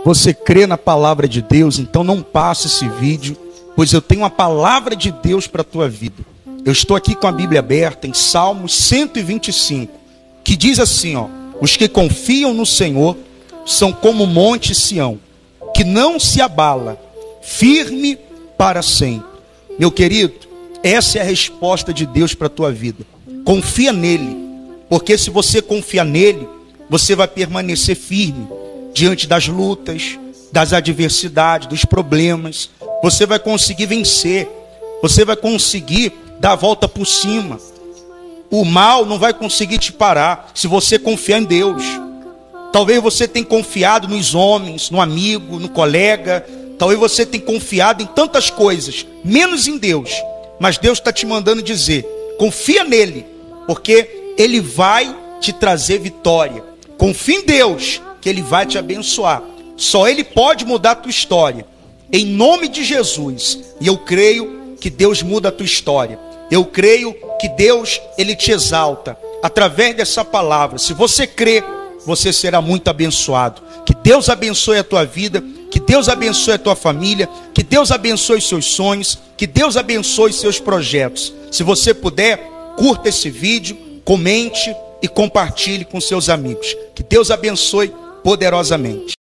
você crê na palavra de Deus, então não passe esse vídeo, pois eu tenho uma palavra de Deus para a tua vida. Eu estou aqui com a Bíblia aberta em Salmos 125, que diz assim, ó: os que confiam no Senhor são como o monte Sião, que não se abala, firme para sempre. Meu querido, essa é a resposta de Deus para a tua vida. Confia nele, porque se você confiar nele, você vai permanecer firme diante das lutas, das adversidades, dos problemas. Você vai conseguir vencer, você vai conseguir dar a volta por cima. O mal não vai conseguir te parar se você confiar em Deus. Talvez você tenha confiado nos homens, no amigo, no colega. Talvez você tenha confiado em tantas coisas, menos em Deus. Mas Deus está te mandando dizer: confia nele, porque ele vai te trazer vitória. Confia em Deus, que ele vai te abençoar. Só ele pode mudar a tua história, em nome de Jesus. E eu creio que Deus muda a tua história. Eu creio que Deus, ele te exalta através dessa palavra. Se você crê, você será muito abençoado. Que Deus abençoe a tua vida, que Deus abençoe a tua família, que Deus abençoe seus sonhos, que Deus abençoe seus projetos. Se você puder, curta esse vídeo, comente e compartilhe com seus amigos. Que Deus abençoe poderosamente.